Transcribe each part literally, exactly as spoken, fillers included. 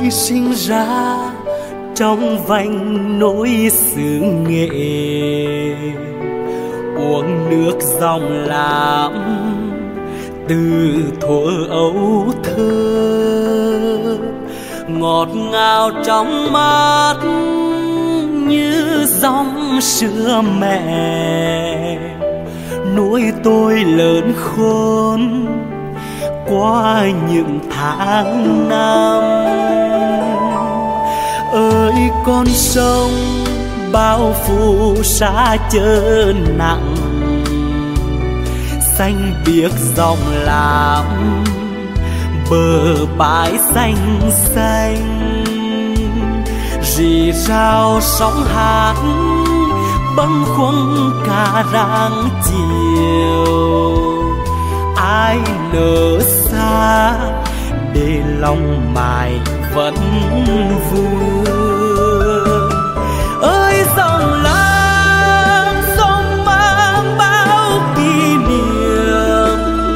sinh ra trong vành nỗi xứ nghệ, uống nước dòng lam từ thuở ấu thơ, ngọt ngào trong mắt như dòng sữa mẹ, nuôi tôi lớn khôn qua những tháng năm. Ơi con sông bao phủ xa chớ nặng, xanh biếc dòng lam bờ bãi xanh xanh, rì rào sóng hát bâng khuâng cả rạng chiều. Ai nỡ xa để lòng mài vẫn vương. Ơi dòng lam sông mang bao kỷ niệm,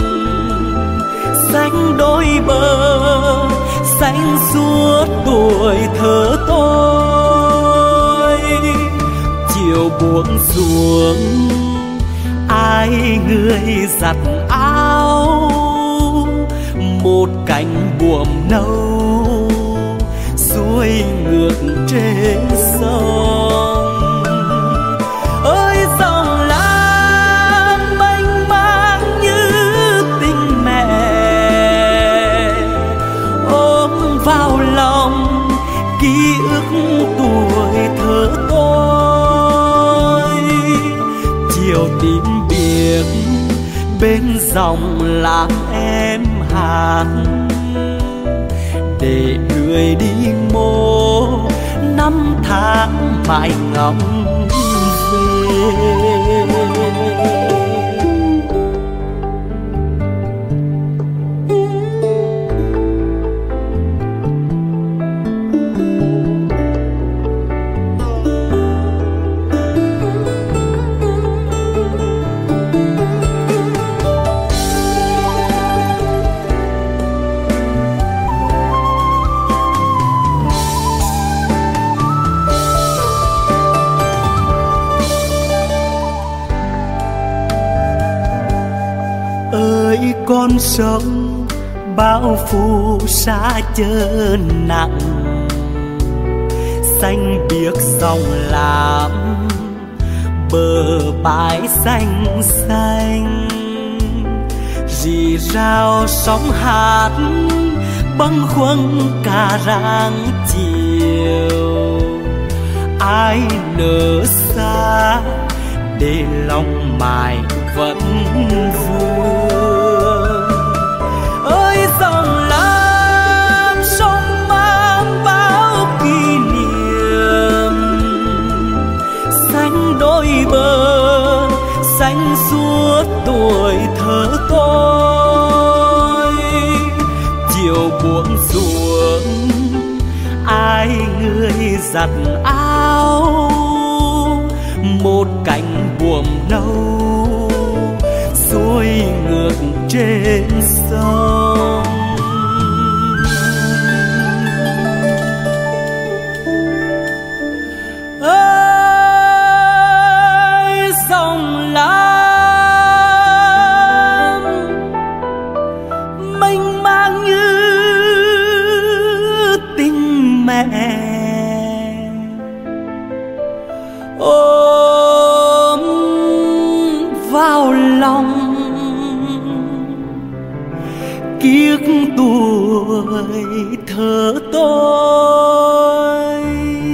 xanh đôi bờ xanh suốt tuổi thơ tôi. Chiều buông xuống ai người giặt áo, một cánh buồm nâu xuôi ngược trên sông. Ơi dòng lam mênh mang như tình mẹ, ôm vào lòng ký ức tuổi thơ tôi. Chiều tím biếc bên dòng làm em hát, để người đi mô năm tháng mãi ngóng về. Con sông bao phủ xa chớ nặng, xanh biếc dòng lam bờ bãi xanh xanh, rì rào sóng hát bâng khuâng cả rạng chiều. Ai nỡ xa để lòng mài vẫn vương. Ơi dòng lam sông mang bao kỷ niệm, xanh đôi bờ xanh suốt tuổi thơ tôi. Chiều buông xuống ai người giặt áo, một cánh buồm nâu xuôi ngược trên sông. Ơi dòng lam mênh mang như tình mẹ, ôm vào lòng ký ức tuổi thơ tôi.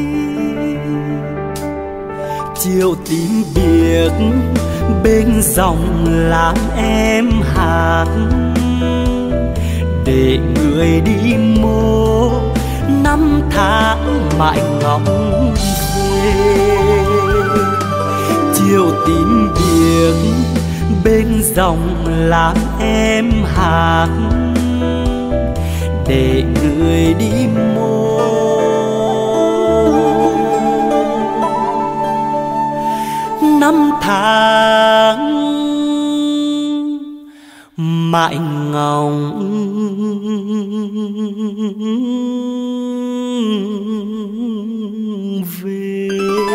Chiều tím biếc bên dòng làm em hát, để người đi mô năm tháng mãi ngóng về. Chiều tím biếc bên dòng làm em hát, để người đi mô năm tháng mãi ngóng về.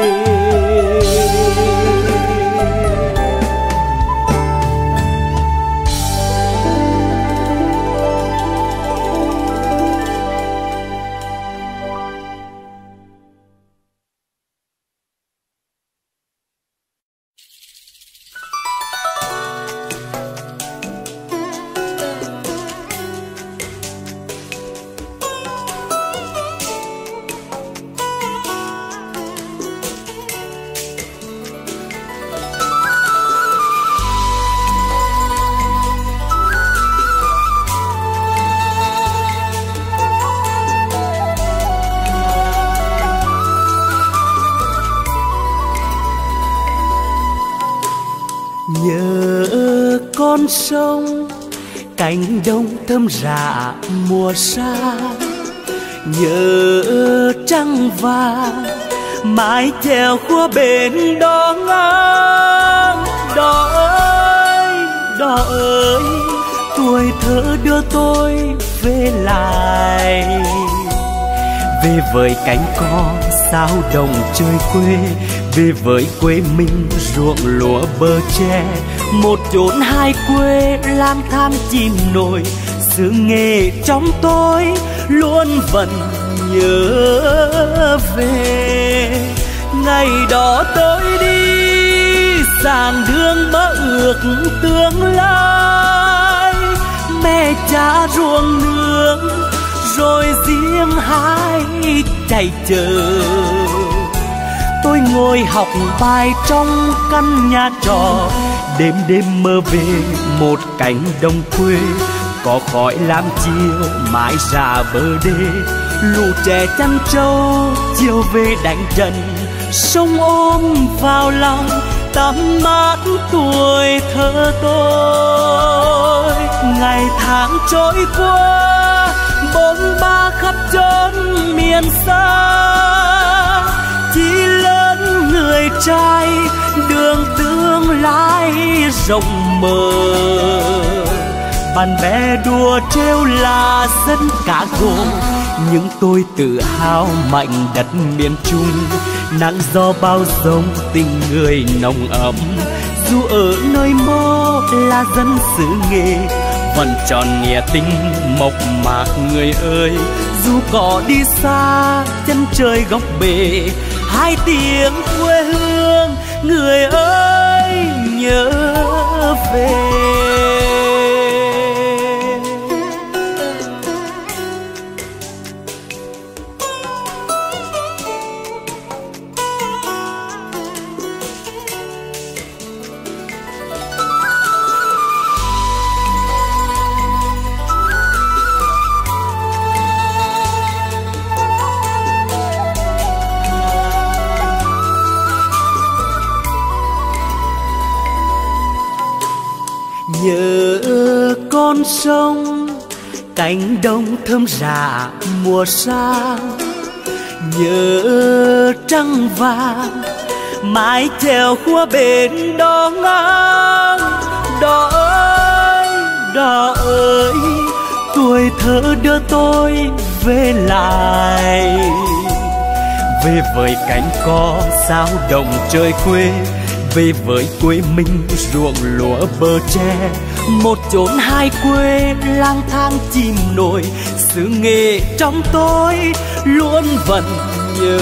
Nhớ con sông cánh đồng thơm rạ mùa xa, nhớ trăng vàng mái chèo khua bên đó ngang. Đò ơi, đò ơi, tuổi thơ đưa tôi về lại, về với cánh cò sao đồng chơi quê, về với quê mình ruộng lúa bờ tre. Một chốn hai quê lang thang chìm nổi, xứ nghệ trong tôi luôn vẫn nhớ về. Ngày đó tôi đi sang đường mơ ước tương lai, mẹ cha ruộng nương rồi riêng hai chạy chờ. Tôi ngồi học bài trong căn nhà trọ, đêm đêm mơ về một cánh đồng quê. Có khói lam chiều mãi ra bờ đê, lũ trẻ chăn trâu chiều về đánh trận. Sông ôm vào lòng tắm mát tuổi thơ tôi. Ngày tháng trôi qua bôn ba khắp chốn miền xa, chỉ lớn người trai đường tương lai rộng mở. Bạn bè đùa trêu là dân cả gồm, nhưng tôi tự hào mạnh đất miền Trung. Nắng gió bao dông tình người nồng ấm, dù ở nơi mơ là dân xứ nghệ vẫn tròn nghĩa tình mộc mạc người ơi. Dù có đi xa chân trời góc bể, hai tiếng quê hương người ơi nhớ về. Nhớ con sông cánh đồng thơm rạ mùa sang, nhớ trăng vàng mái chèo khua bên đó ngang. Đò ơi, đò ơi, tuổi thơ đưa tôi về lại, về với cánh cò sao đồng chơi quê, về với quê mình ruộng lúa bờ tre. Một chốn hai quê lang thang chìm nổi, xứ nghệ trong tôi luôn vẫn nhớ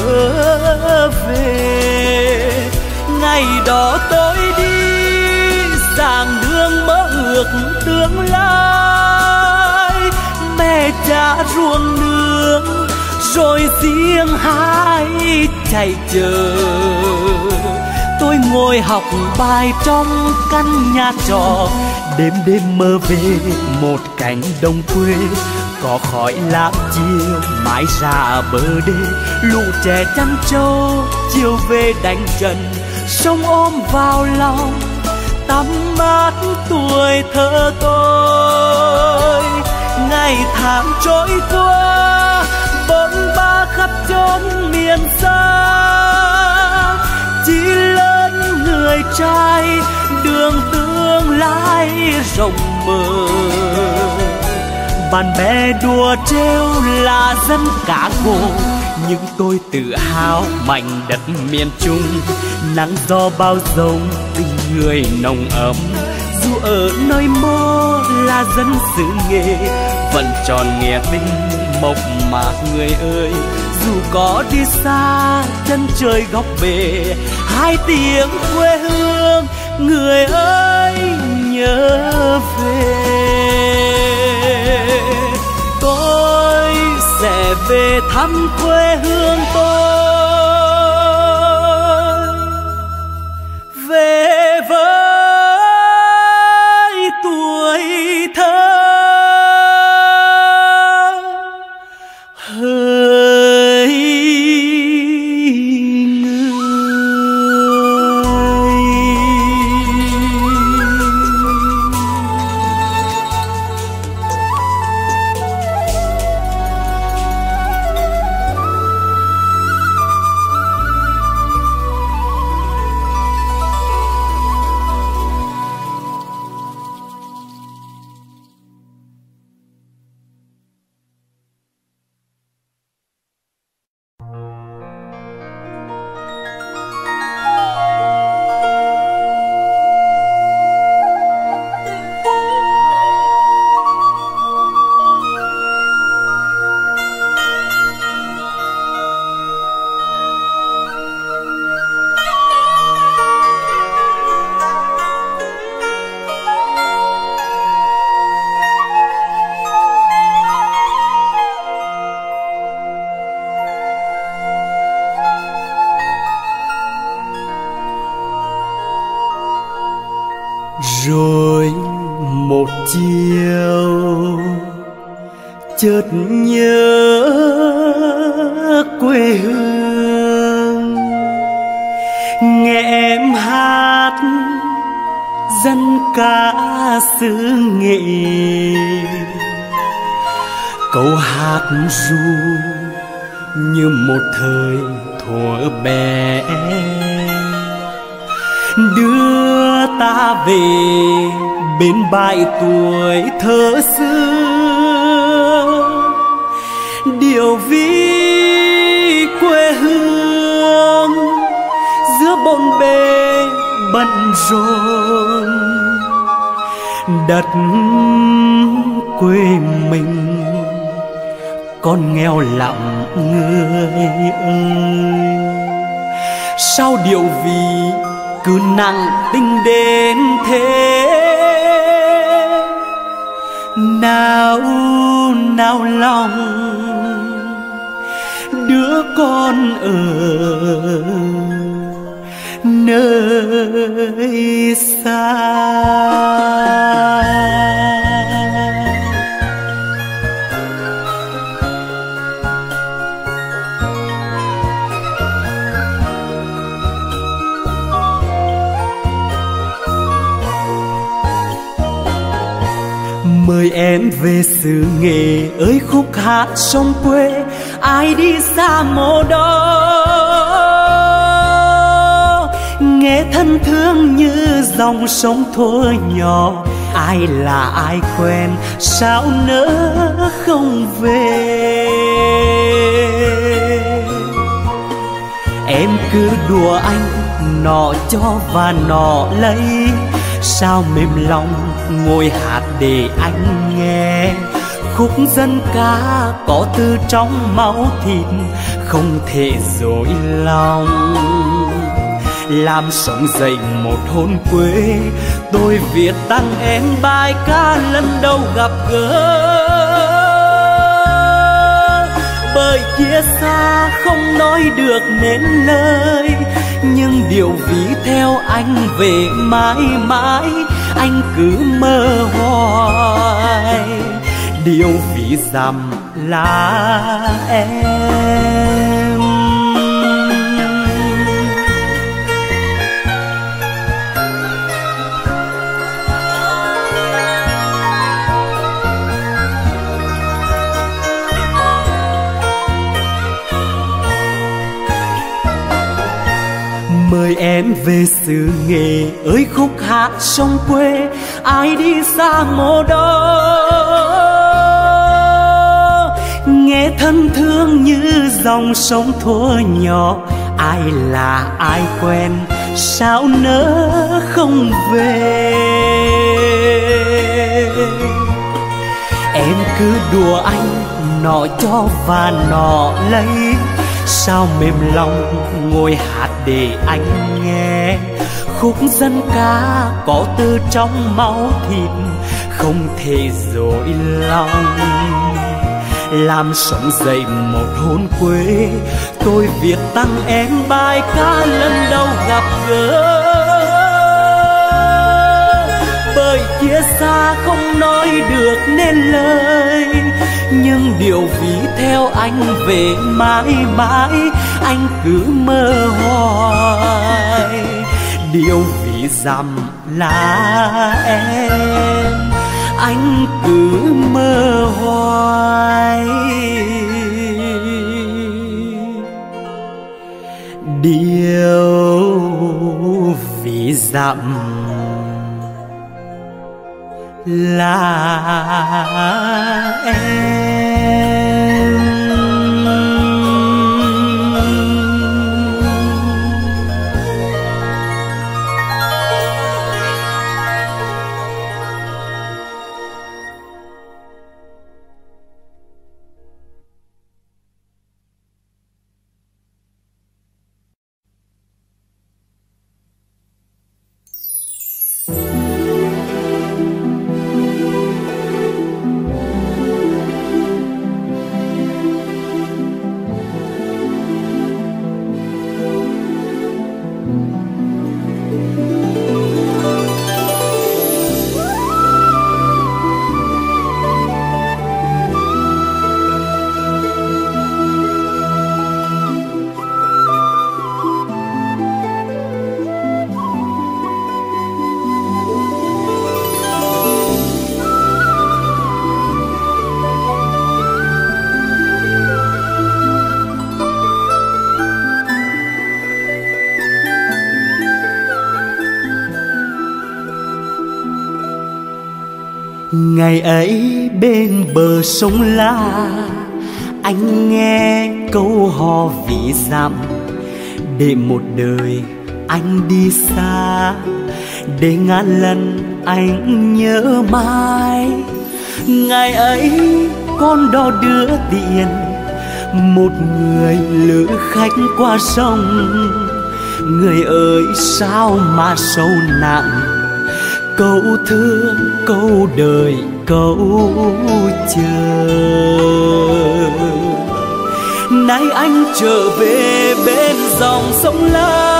về. Ngày đó tôi đi sang đường mơ ước tương lai, mẹ cha ruộng nương rồi riêng hai chạy chờ. Tôi ngồi học bài trong căn nhà trọ, đêm đêm mơ về một cánh đồng quê. Có khói lam chiều mãi ra bờ đê, lũ trẻ chăn trâu chiều về đánh trận. Sông ôm vào lòng tắm mát tuổi thơ tôi. Ngày tháng trôi qua bôn ba khắp chốn miền xa, chỉ lớn người trai đường tương lai rộng mở. Bạn bè đùa trêu là dân cả gồm, nhưng tôi tự hào mảnh đất miền Trung. Nắng gió bao dông tình người nồng ấm, dù ở nơi mô là dân xứ nghề vẫn tròn nghĩa tình mộc mạc người ơi. Dù có đi xa chân trời góc bể, hai tiếng quê hương người ơi nhớ về. Tôi sẽ về thăm quê hương tôi, về với tuổi thơ hỡi người. Rồi một chiều chợt nhớ quê hương, nghe em hát dân ca xứ Nghệ. Câu hát ru như một thời thuở bé, đưa ta về bên bãi tuổi thơ xưa. Điều ví quê hương giữa bộn bề bận rộn, đất quê mình con nghèo lặng người ơi. Sao điệu ví cứ nặng tình đến thế, nào nào lòng đứa con ở nơi xa. Mời em về xứ Nghệ ơi khúc hát sông quê, ai đi xa mộ đó nghe thân thương như dòng sông thuở nhỏ. Ai là ai quen sao nỡ không về. Em cứ đùa anh nọ cho và nọ lấy, sao mềm lòng ngồi hát để anh nghe. Khúc dân ca có từ trong máu thịt, không thể dối lòng. Làm sống dậy một hồn quê, tôi viết tặng em bài ca lần đầu gặp gỡ. Bởi kia xa không nói được nên lời, nhưng điều ví theo anh về mãi mãi, anh cứ mơ hoài. Điều ví dặm là em. Mời em về xứ Nghệ ơi khúc hát sông quê, ai đi xa mộ đó nghe thân thương như dòng sông thuở nhỏ, ai là ai quen sao nỡ không về. Em cứ đùa anh nọ cho và nọ lấy, sao mềm lòng ngồi hát để anh nghe. Khúc dân ca có từ trong máu thịt, không thể dối lòng. Làm sống dậy một hồn quê, tôi viết tặng em bài ca lần đầu gặp gỡ. Bởi chia xa không nói được nên lời, nhưng điều ví theo anh về mãi mãi, anh cứ mơ hoài. Điều ví dặm là em, anh cứ mơ hoài. Điều ví dặm là em. Ngày ấy bên bờ sông La, anh nghe câu hò ví dặm. Để một đời anh đi xa, để ngàn lần anh nhớ mãi. Ngày ấy con đò đưa tiền, một người lữ khách qua sông. Người ơi sao mà sâu nặng, câu thương câu đời câu chờ. Nay anh trở về bên dòng sông La,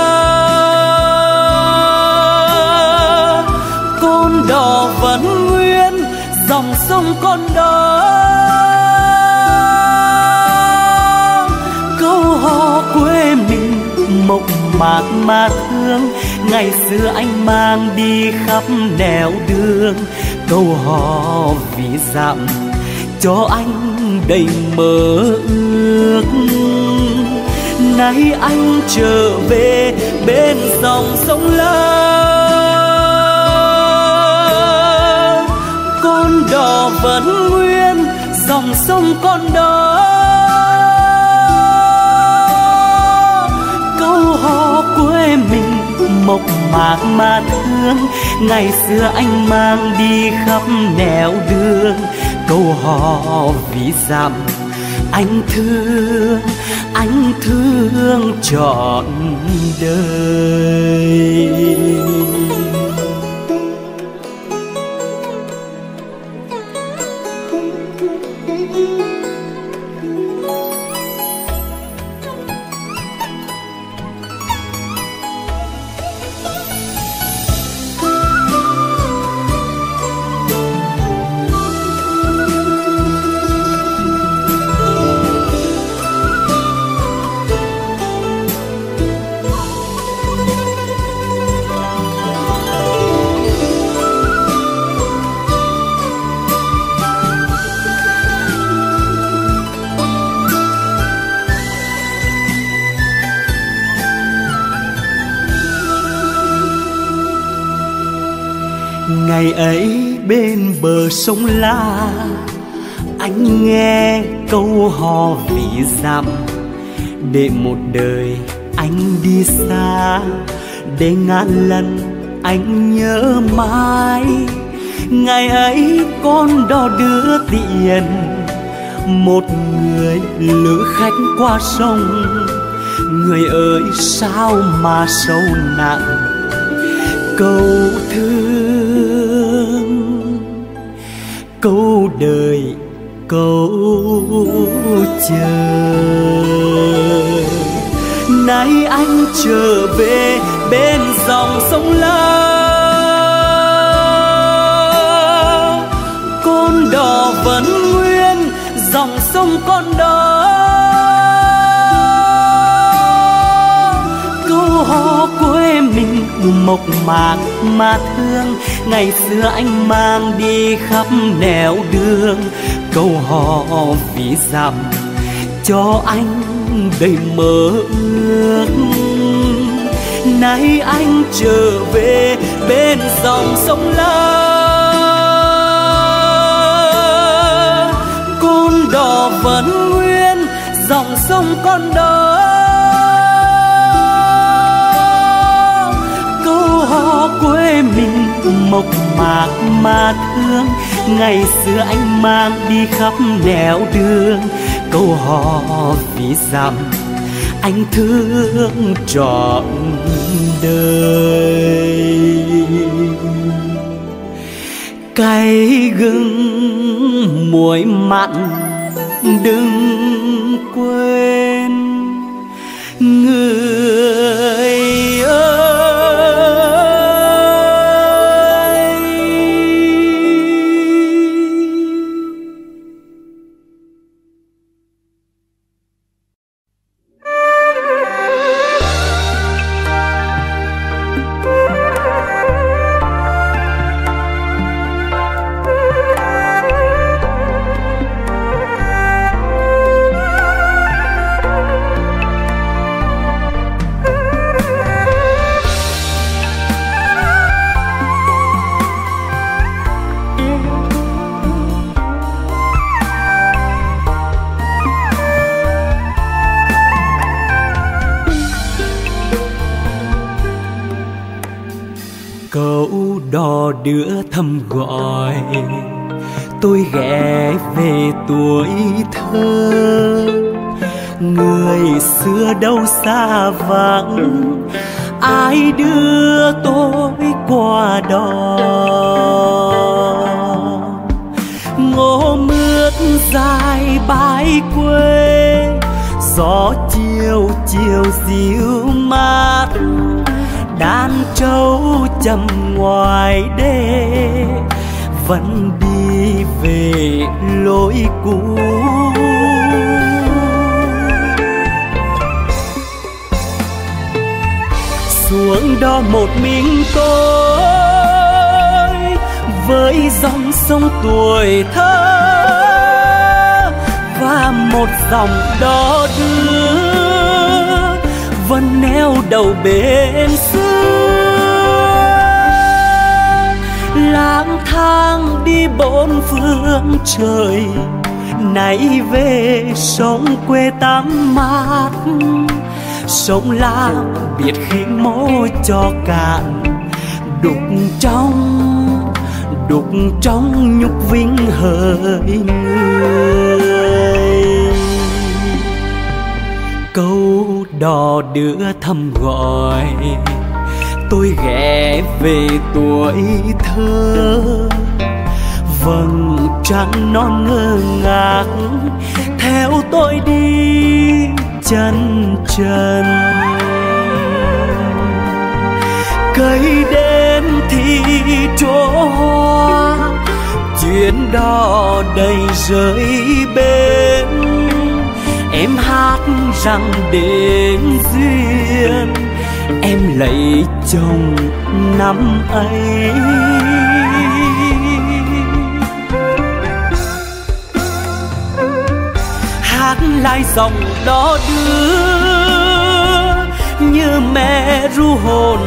con đò vẫn nguyên dòng sông con đó. Câu hò quê mình mộc mạc mà thương, ngày xưa anh mang đi khắp nẻo đường. Câu hò ví dặm cho anh đầy mơ ước. Nay anh trở về bên dòng sông La, con đò vẫn nguyên dòng sông con đó. Câu hò quê mình mộc mạc mà thương, ngày xưa anh mang đi khắp nẻo đường. Câu hò ví dặm anh thương, anh thương trọn đời. Ngày ấy bên bờ sông La, anh nghe câu hò ví dặm, để một đời anh đi xa, để ngàn lần anh nhớ mãi. Ngày ấy con đò đưa tiền, một người lữ khách qua sông. Người ơi sao mà sâu nặng câu thương, câu đời câu chờ. Nay anh trở về bên dòng sông La, con đò vẫn nguyên dòng sông con đó. Câu hò quê mình mộc mạc mà thương, ngày xưa anh mang đi khắp nẻo đường. Câu hò ví dặm cho anh đầy mơ ước. Nay anh trở về bên dòng sông La, con đò vẫn nguyên dòng sông con đó. Câu hò quê mình mộc mạc mà thương, ngày xưa anh mang đi khắp nẻo đường. Câu hò ví dặm anh thương trọn đời. Cay gừng muối mặn đừng quên, người ơi. Câu đò đưa thầm gọi tôi ghé về tuổi thơ. Người xưa đâu xa vắng, ai đưa tôi qua đó. Ngô mướt dài bãi quê, gió chiều chiều dịu mát. Đàn trâu chầm ngoài đê vẫn đi về lối cũ. Xuống đó một mình tôi với dòng sông tuổi thơ và một dòng đò đưa vẫn neo đầu bên xưa. Lang thang đi bốn phương trời, nay về sông quê tắm mát. Sông La biết khi mô cho cạn, đục trong đục trong nhục vinh hỡi người. Câu đò đưa thầm gọi tôi ghé về tuổi thơ. Vầng trăng non ngơ ngác theo tôi đi chân trần. Cây đến thì chỗ hoa, chuyến đò đầy rơi bên. Em hát rằng đến duyên em lấy chồng năm ấy. Hát lại dòng đó đưa như mẹ ru hồn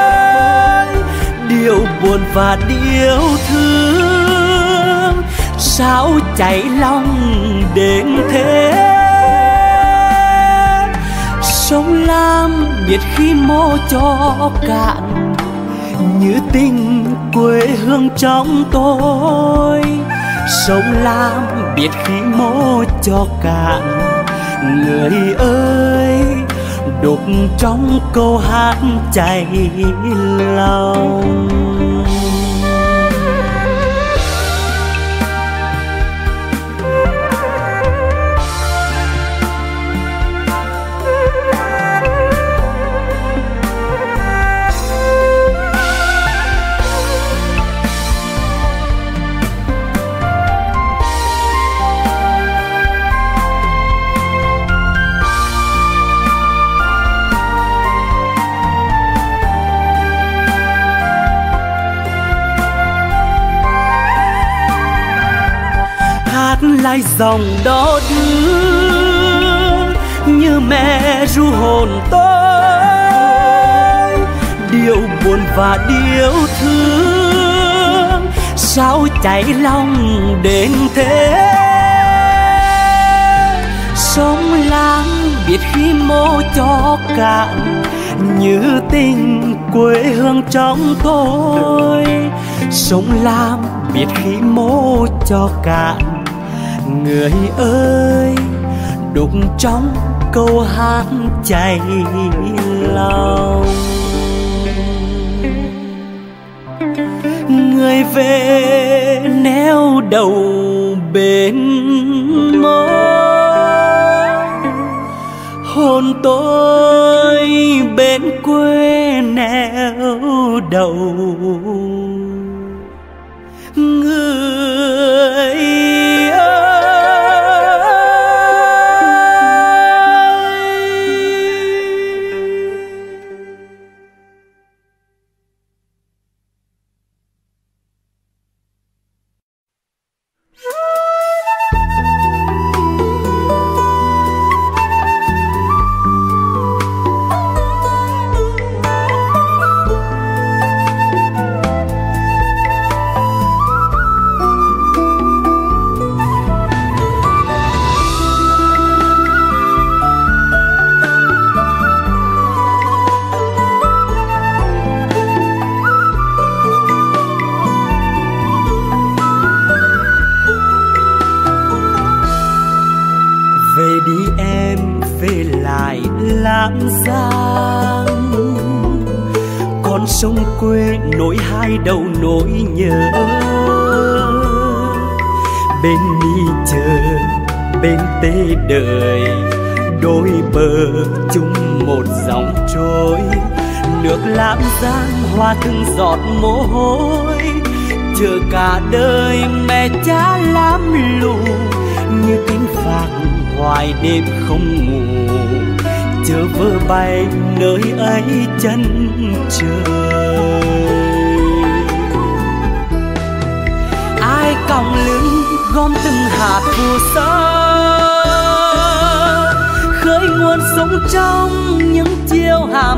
tôi, điều buồn và điều thương sao cháy lòng đến thế. Sông Lam biết khi mô cho cạn, như tình quê hương trong tôi. Sông Lam biết khi mô cho cạn, người ơi đục trong câu hát cháy lòng. Lại dòng đó đưa như mẹ ru hồn tôi, điều buồn và điều thương sao cháy lòng đến thế. Sông Lam biết khi mô cho cạn, như tình quê hương trong tôi. Sông Lam biết khi mô cho cạn, người ơi đục trong câu hát cháy lòng. Người về neo đầu bên mơ, hồn tôi bên quê neo đầu. Người sông quê nối hai đầu nỗi nhớ. Bên đi chờ bên tê đời, đôi bờ chung một dòng trôi. Nước Lam Giang hoa từng giọt mồ hôi, chờ cả đời mẹ cha lam lù. Như cánh phạc hoài đêm không ngủ, chờ vơ bay nơi ấy chân trời. Ai còng lưng gom từng hạt phù sa, khơi nguồn sống trong những chiều hà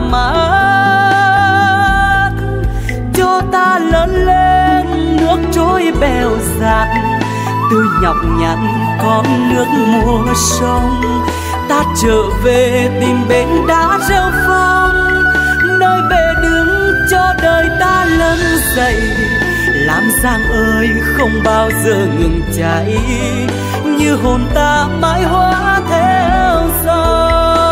mát. Cho ta lớn lên nước trôi bèo dạt, từ nhọc nhằn con nước mùa sông. Ta trở về tìm bến đá rêu phong, nơi bề đứng cho đời ta lớn dậy. Lam Giang ơi không bao giờ ngừng cháy, như hồn ta mãi hóa theo dòng.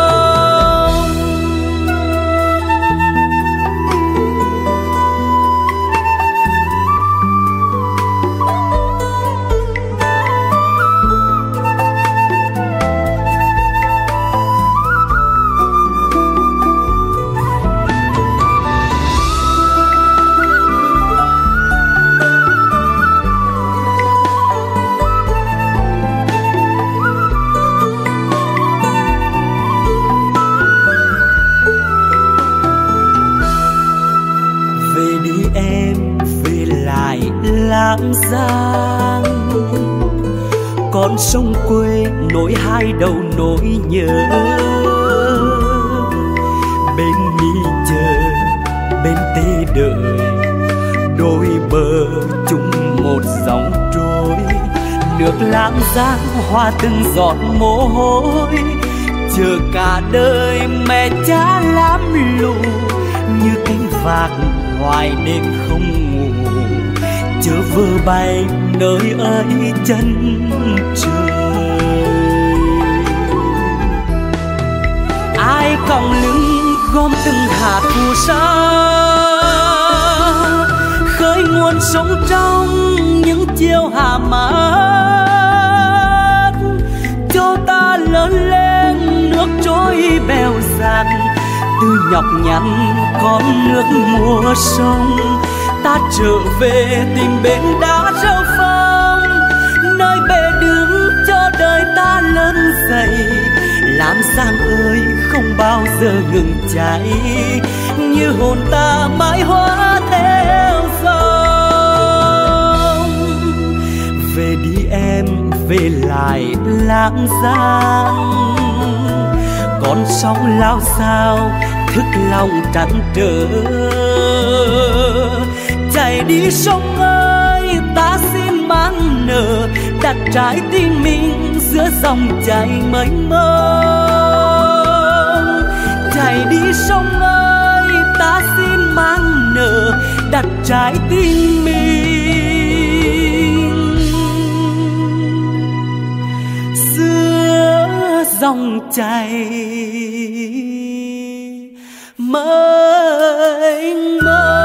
Lam Giang con sông quê nối hai đầu nỗi nhớ. Bên mi chờ bên tê đời, đôi bờ chung một dòng trôi. nước Lam Giang hoa từng giọt mồ hôi, chờ cả đời mẹ cha lam lũ như cánh vạc hoài đêm không ngủ, chờ vơ bay nơi ấy chân trời. Ai còng lưng gom từng hạt phù sa, khơi nguồn sống trong những chiều hạ mát, cho ta lớn lên nước trôi bèo dạt. Từ nhọc nhằn con nước mùa sông, ta trở về tìm bến đá rêu phong, nơi bề đứng cho đời ta lớn dậy. Lam Giang ơi không bao giờ ngừng cháy, như hồn ta mãi hóa theo dòng. Về đi em, về lại Lam Giang, con sóng lao sao thức lòng trăn trở. Chạy đi sông ơi, ta xin mang nở, đặt trái tim mình giữa dòng chảy mênh mông. Chạy đi sông ơi, ta xin mang nở, đặt trái tim mình giữa dòng chảy mênh mông.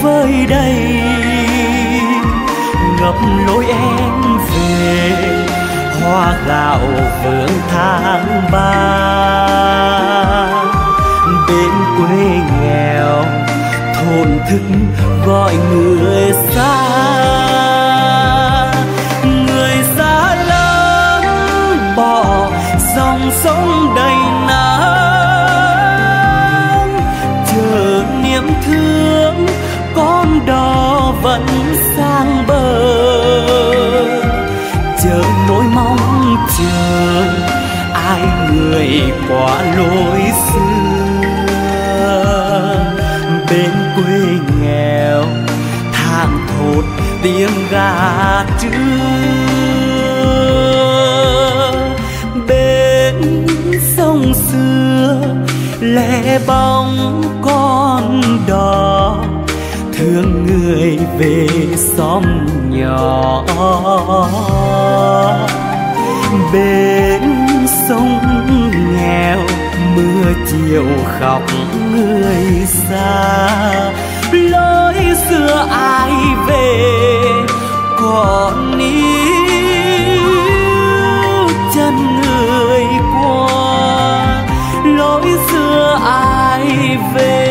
vơi đầy, ngập lối em về hoa gạo vương tháng ba. Bên quê nghèo thổn thức gọi người xa, người xa lắm bỏ dòng sông đầy nắng, chờ niềm thương con đò vẫn sang bờ, chờ nỗi mong chờ ai người qua lối xưa. Bên quê nghèo thang thốt tiếng gà trưa, bên sông xưa lẻ bóng con đò thương người về xóm nhỏ. Bên sông nghèo mưa chiều khóc người xa, lối xưa ai về còn níu chân người qua, lối xưa ai về.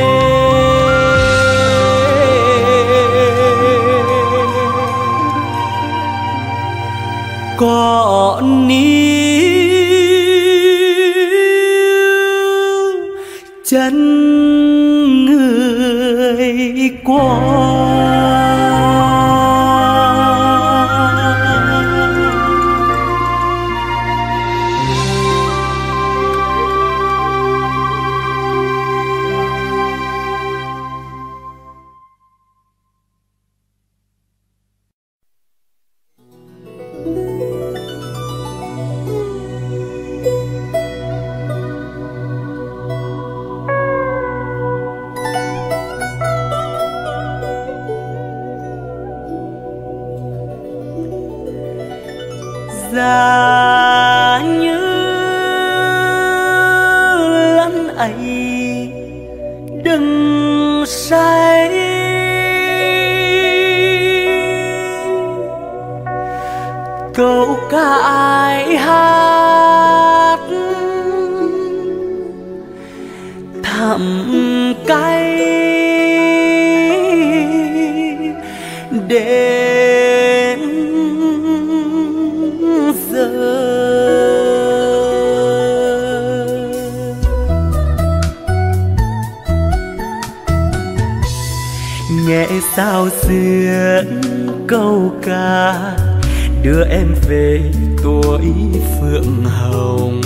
Còn níu chân người qua. Giá như lần ấy đừng say, câu ca ai hát thầm cay đến giờ. Nghe sao xưa câu ca đưa em về tuổi phượng hồng,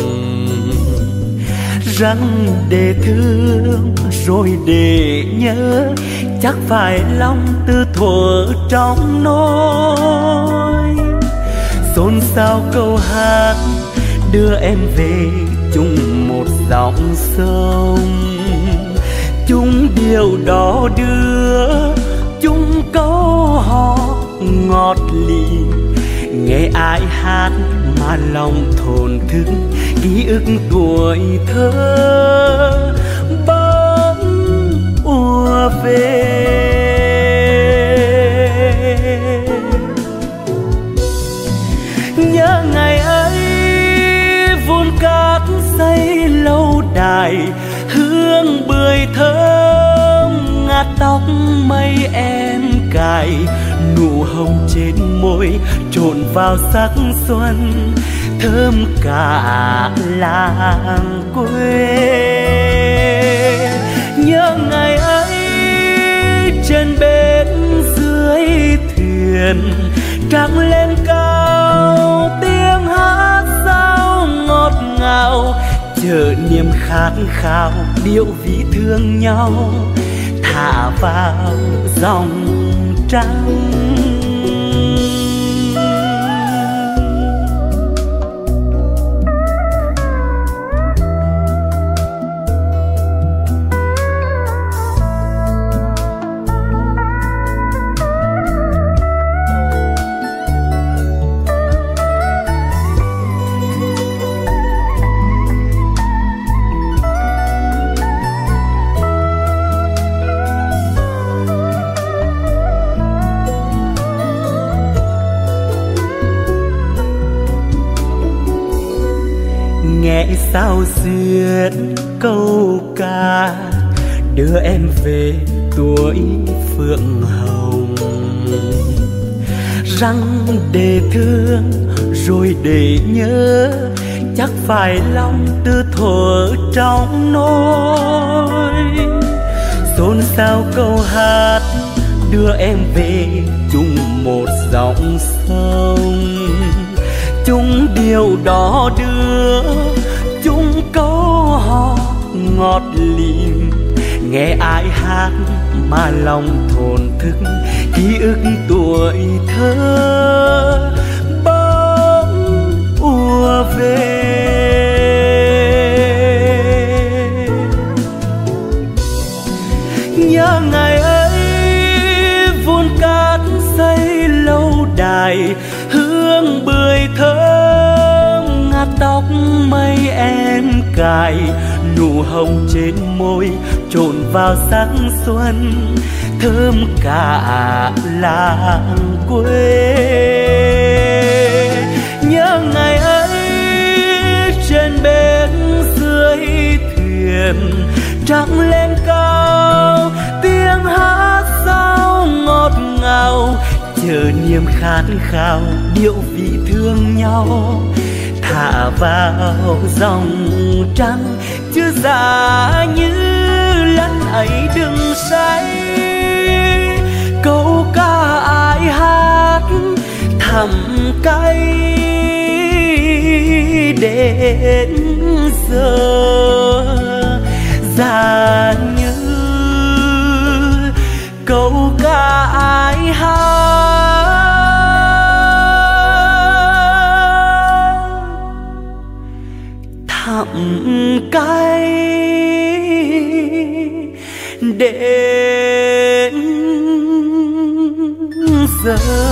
răng để thương rồi để nhớ, chắc phải lòng tư thuở trong nỗi. Xôn xao câu hát đưa em về chung một dòng sông, chung điều đó đưa chung câu hò ngọt lịm. Nghe ai hát mà lòng thổn thức ký ức tuổi thơ bỗng ùa về. Nhớ ngày ấy vun cát xây lâu đài, hương bưởi thơm ngát tóc mây em cài, nụ hồng trên môi trộn vào sắc xuân thơm cả làng quê. Nhớ ngày ấy trên bến dưới thuyền trăng lên cao, tiếng hát sao ngọt ngào, chờ niềm khát khao điệu ví thương nhau thả vào dòng trăng. nghe sao xuyên câu ca đưa em về tuổi phượng hồng. Răng để thương rồi để nhớ, chắc phải lòng tư thuở trong nỗi. Xôn xao câu hát đưa em về chung một dòng sông, chung điều đỏ đưa, chung câu hò ngọt lìm. Nghe ai hát mà lòng thổn thức ký ức tuổi thơ bỗng ùa về. Nhớ ngày ấy vun cát xây lâu đài, hương bưởi thơm ngát tóc mây em cài. Nụ hồng trên môi trộn vào sáng xuân, thơm cả làng quê. Nhớ ngày ấy trên bến dưới thuyền trăng lên cao, tiếng hát sao ngọt ngào, chờ niềm khát khao điệu vị thương nhau. Thả vào dòng trăng chưa già như lần ấy đừng say. Câu ca ai hát thầm cay đến giờ già như câu ca ai hát thầm cay đến giờ.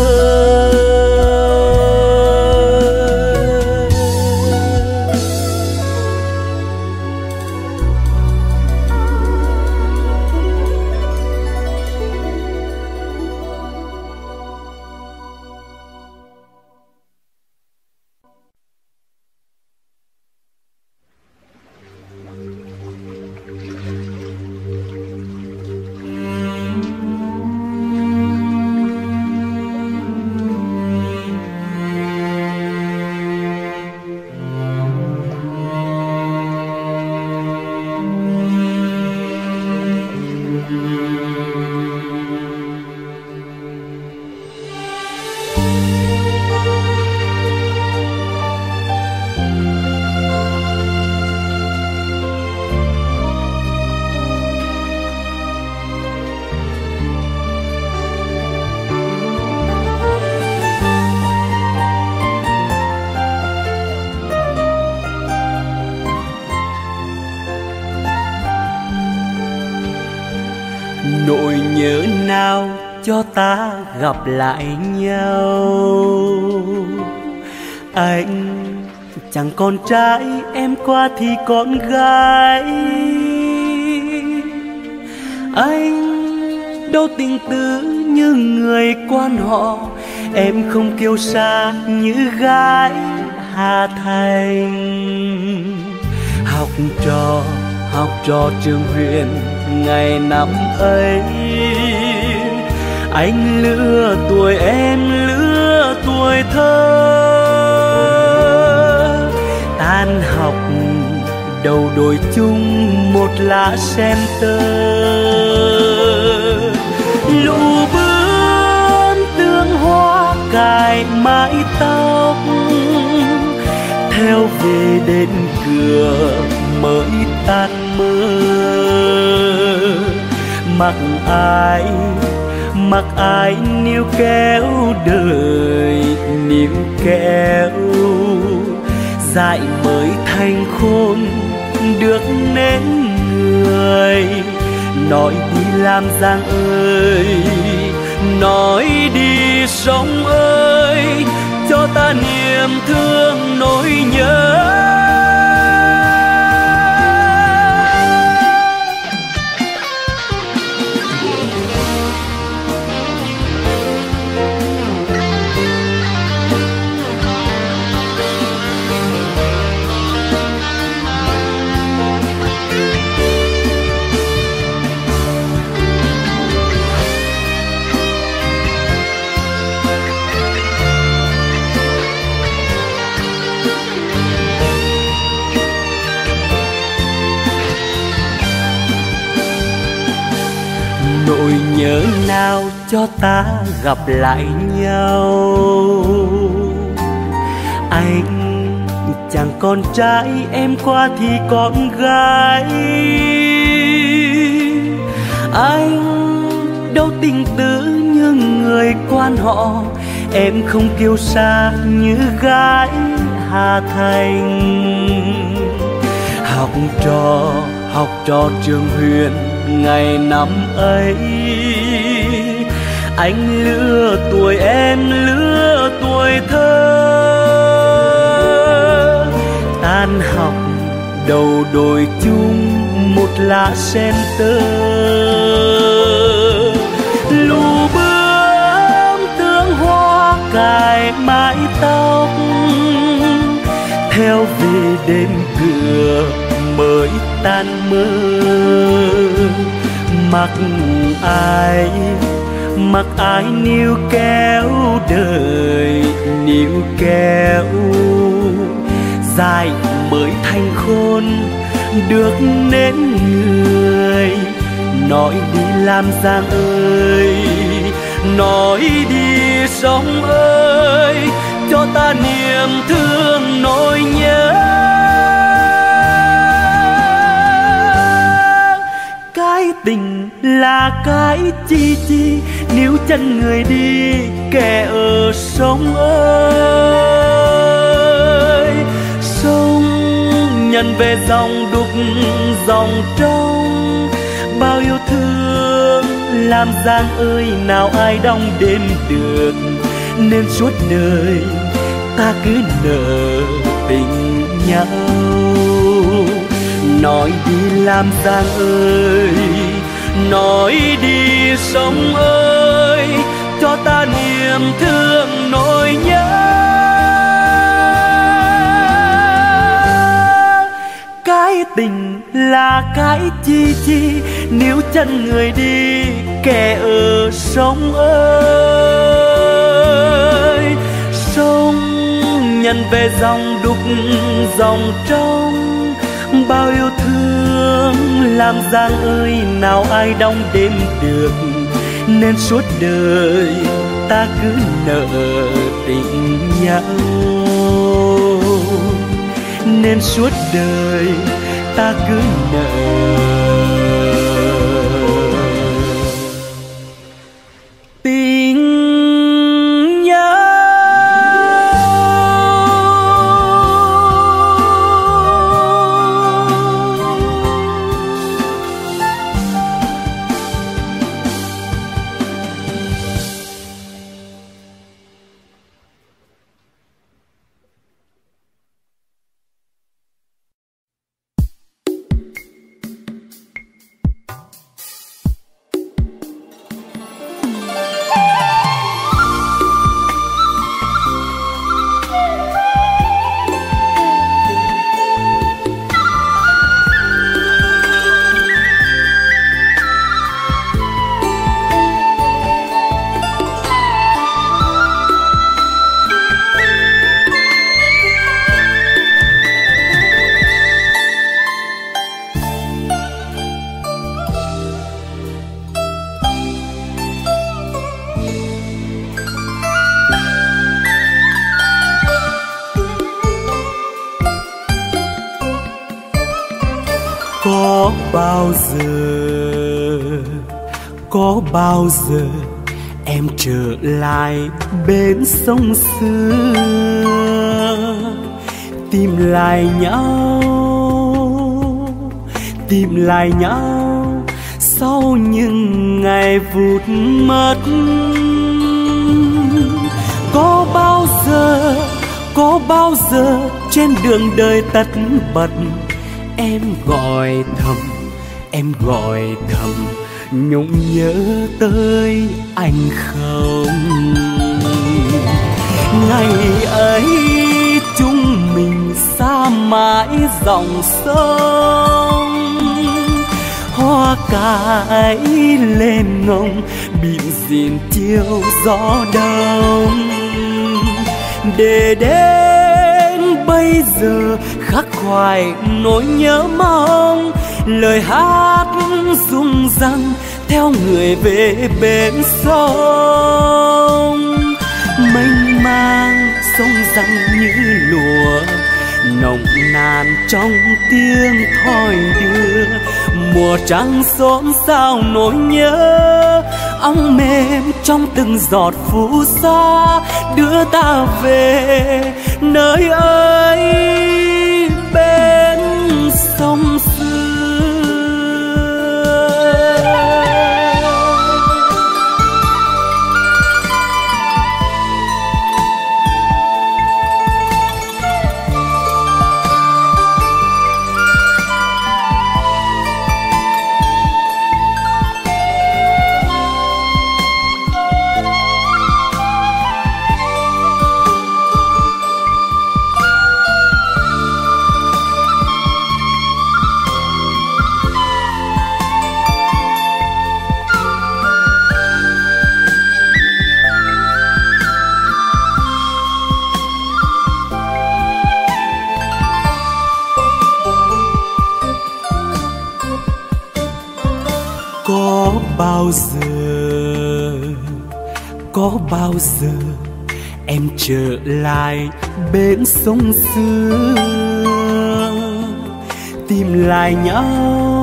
Nỗi nhớ nào cho ta gặp lại nhau. Anh chẳng còn trai, em qua thì con gái. Anh đâu tình tứ như người quan họ, em không kiêu sa như gái Hà Thành. Học trò, học trò trường Huyền ngày năm ấy, anh lứa tuổi em lứa tuổi thơ. Tan học đầu đôi chung một lá sen tơ, lụ bướm tương hoa cài mái tóc, theo về đến cửa mới tan mưa. Mặc ai mặc ai níu kéo đời níu kéo, dại mới thành khôn được nên người. Nói đi làm Giang ơi, nói đi sông ơi, cho ta niềm thương nỗi nhớ. nỗi nhớ nào cho ta gặp lại nhau. Anh chẳng con trai, em qua thì con gái. Anh đâu tình tứ như người quan họ, em không kiêu sa như gái Hà Thành. Học trò, học trò trường Huyền ngày năm ấy, anh lứa tuổi em lứa tuổi thơ. Tan học đầu đồi chung một lá sen tơ, lù bướm tương hoa cài mái tóc, theo về đêm cửa mới tan mơ. Mặc ai mặc ai níu kéo đời níu kéo, dài mới thành khôn được nên người. Nói đi làm Giang ơi, nói đi sông ơi, cho ta niềm thương nỗi nhớ. Cái tình là cái chi chi, níu chân người đi kẻ ở sông ơi. Sông nhận về dòng đục dòng trong, bao yêu thương làm Giang ơi nào ai đong đêm được. Nên suốt đời ta cứ nợ tình nhau. Nói đi làm Giang ơi, nói đi sông ơi, cho ta niềm thương nỗi nhớ. Cái tình là cái chi chi, níu chân người đi kẻ ở sông ơi. Sông nhận về dòng đục dòng trong, bao yêu thương làm Giang ơi nào ai đong đêm được. Nên suốt đời ta cứ nợ tình nhau. Nên suốt đời ta cứ nợ tình nhau. Có bao giờ, có bao giờ em trở lại bên sông xưa, tìm lại nhau, tìm lại nhau sau những ngày vụt mất. Có bao giờ, có bao giờ trên đường đời tất bật em gọi thầm, em gọi thầm nhung nhớ tới anh không? Ngày ấy chúng mình xa mãi dòng sông, hoa cải lên ngông bịn dìn chiều gió đông. Để đến bây giờ khắc khoải nỗi nhớ mong, lời hát rung răng theo người về bên sông. Mênh mang sông răng như lụa, nồng nàn trong tiếng thoi đưa. Mùa trăng xôn xao nỗi nhớ, ong mềm trong từng giọt phù sa đưa ta về nơi ấy bên sông xưa. Có bao giờ, có bao giờ em trở lại bên sông xưa, tìm lại nhau,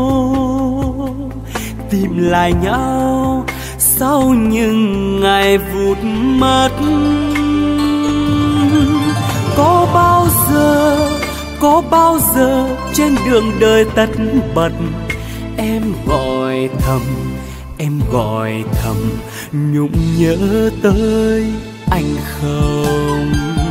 tìm lại nhau sau những ngày vụt mất. Có bao giờ, có bao giờ trên đường đời tất bật em gọi thầm, em gọi thầm nhung nhớ tới anh không?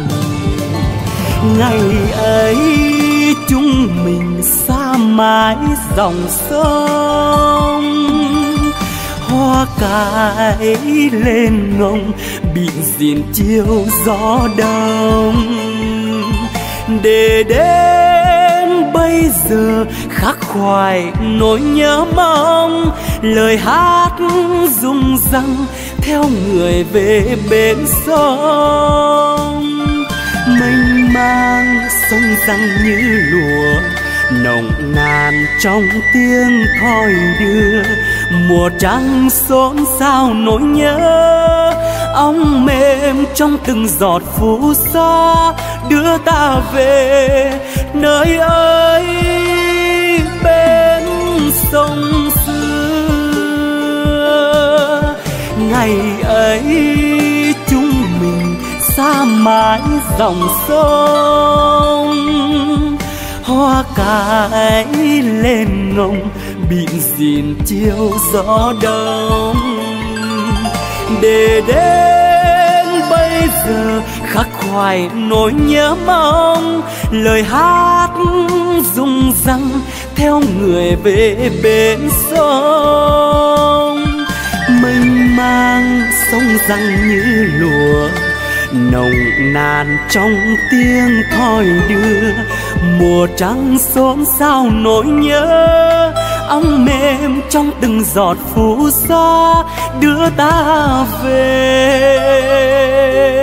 Ngày ấy chúng mình xa mãi dòng sông, hoa cải lên ngông bị diền chiều gió đông. Để đến bây giờ khắc khoải nỗi nhớ mong, lời hát rung răng theo người về bên sông. Mênh mang sông răng như lụa, nồng nàn trong tiếng thoi đưa. Mùa trăng xôn xao nỗi nhớ, ong mềm trong từng giọt phù sa đưa ta về nơi ấy bên sông xưa. Ngày ấy chúng mình xa mãi dòng sông, hoa cải lên ngông bị diền chiều gió đông. Để đến bây giờ khắc khoải nỗi nhớ mong, lời hát rung răng theo người về bên sông. Mênh mang sông răng như lụa, nồng nàn trong tiếng thoi đưa. Mùa trăng xôn xao nỗi nhớ, ong mềm trong từng giọt phù sa đưa ta về